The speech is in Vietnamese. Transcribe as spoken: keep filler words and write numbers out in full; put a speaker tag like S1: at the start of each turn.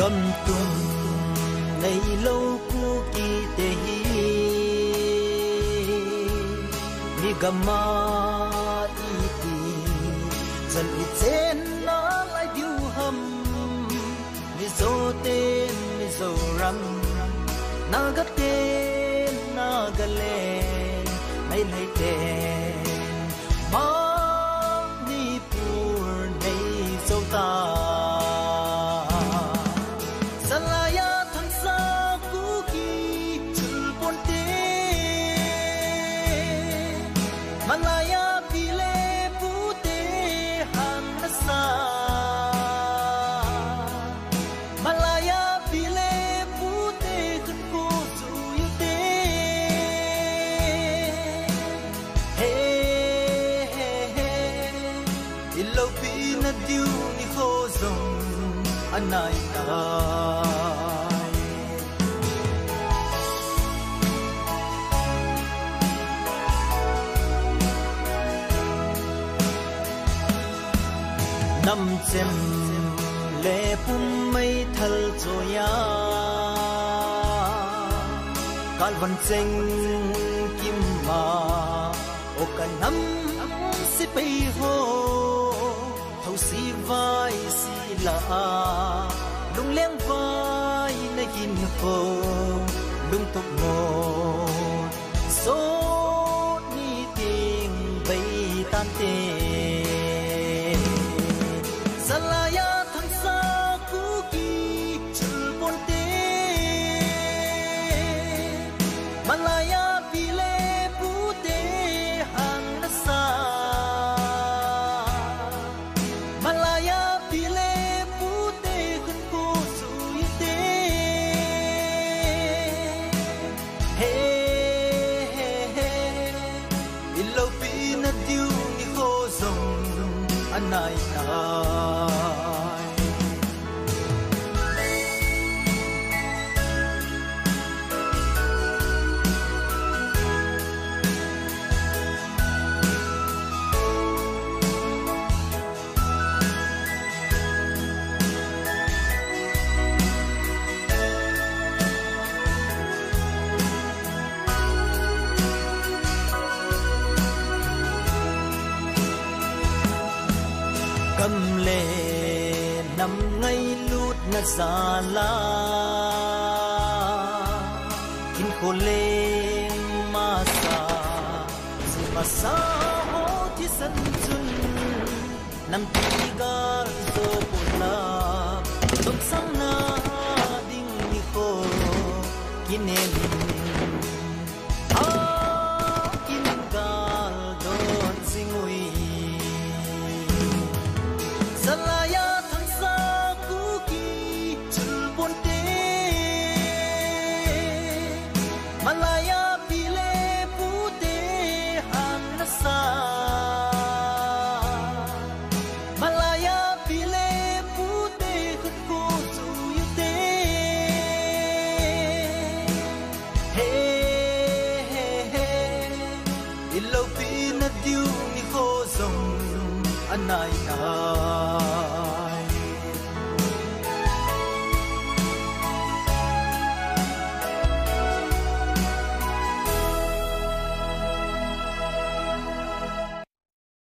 S1: gam tum nei lo ku ki te hi mi gama i ti zan i chen na lai diu ham mi zo te mi zo ram na ga te na ga le mai lai te ma ni pur nei zo ta anai ai nam chem le pum mai thal choya kal van cheng kim ma o kan nam si pe ho thau si vai si la lung leng vai na hin ho lung tok mo so ni ting bay tan te salaya thang sa ku ki chul pon te malaya pile pu te hang na sa malaya pile anai ai cầm lệ nằm ngay lút na xa la kinh khô lên ma sa si ma sa ho thi san chun nam ti ga zo pula tok sang na ding ni ko kinen a kin gal don singui salaya thang sa ku ki chul pon te malaya pile pu te han na sa malaya pile pu te khut ko chu yu te he he he ilo pi na diu ni kho zong anai ai